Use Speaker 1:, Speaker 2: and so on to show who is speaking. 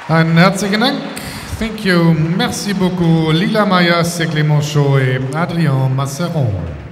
Speaker 1: Einen herzlichen Dank. Thank you. Merci beaucoup. Lila Mayas et Clément Chaud et Adrien Masseron.